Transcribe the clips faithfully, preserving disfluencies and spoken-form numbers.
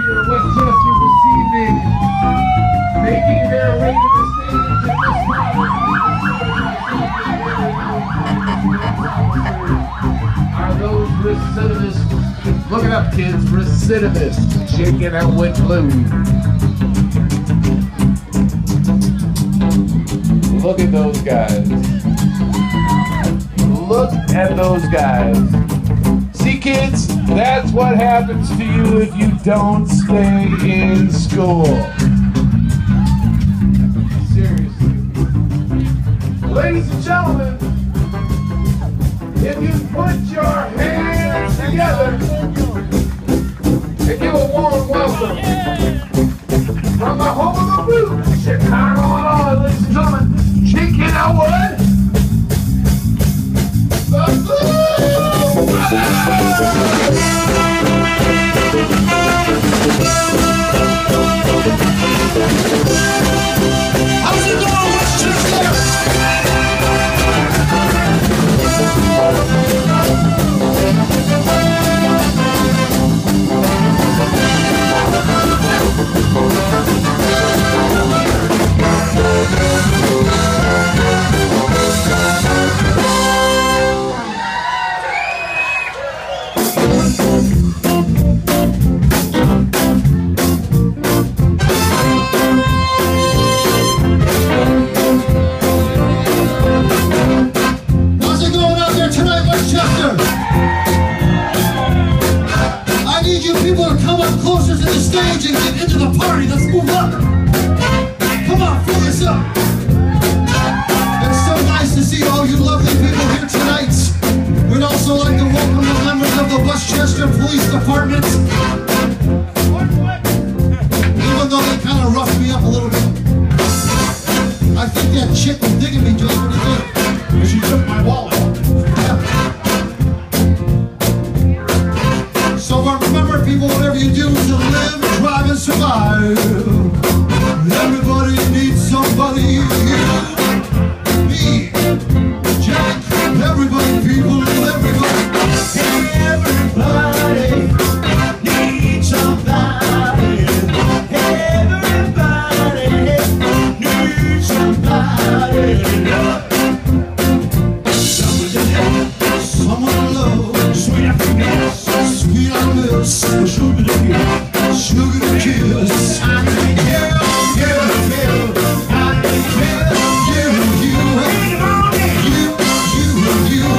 here in Westchester this evening, making their way to the stage at this time are those recidivists. Look it up, kids. Recidivists. Shaking out with blue. Look at those guys. Look at those guys. See, kids, that's what happens to you if you don't stay in school. Seriously. Ladies and gentlemen, if you put your hands together and give a warm welcome from the home of the blues, Chicago, Illinois, ladies and gentlemen, Chicken Elwood, the Blues Brothers! How's it going, Westchester? Westchester Police Department. Even though they kind of roughed me up a little bit. I think that chick was digging me just pretty good. Because she took my wallet. Yeah. So remember, people, whatever you do to live, drive, and survive, everybody needs somebody. Me, Jack, everybody, people, everybody. Everybody needs somebody. Everybody needs somebody. Someone to love, sweet after kiss, sweet on lips, sugar to kiss, sugar to kiss. I need you, you, you. I need you, you, you, you, you, you, you.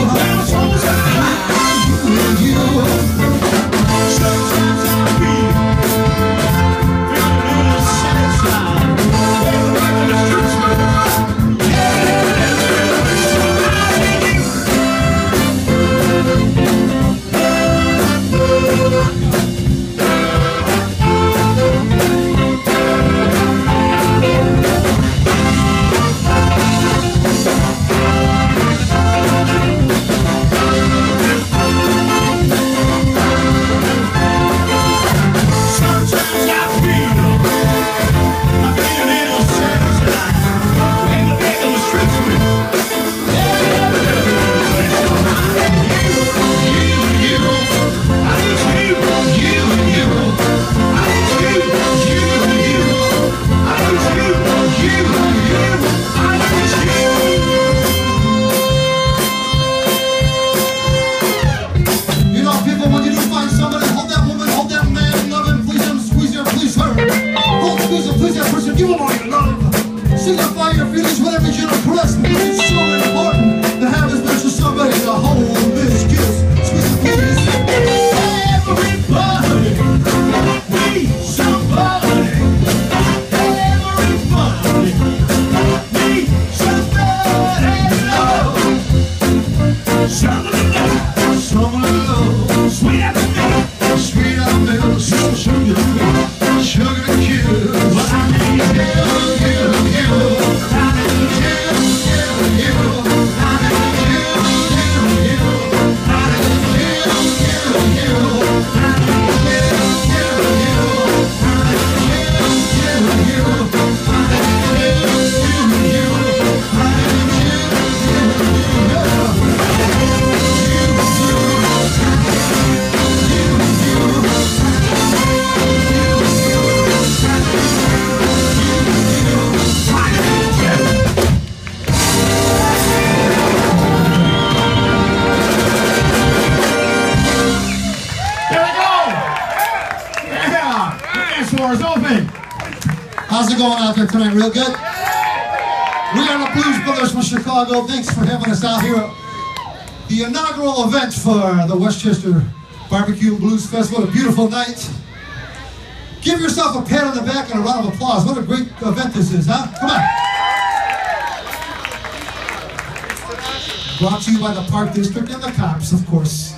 Give them all your love. Signify your feelings, whatever you impress me. It's so important to have as much as somebody to hold this kiss. Squeeze the please. Everybody needs somebody. Everybody needs somebody to love. Someone to love. Someone to love. Sweet as milk. Sweet as milk. So sugar. Sugar to kiss. Well, I need you, you, you. I need you. How's it going out there tonight? Real good? We are the Blues Brothers from Chicago. Thanks for having us out here. The inaugural event for the Westchester Barbecue and Blues Festival. What a beautiful night. Give yourself a pat on the back and a round of applause. What a great event this is, huh? Come on. Brought to you by the Park District and the cops, of course.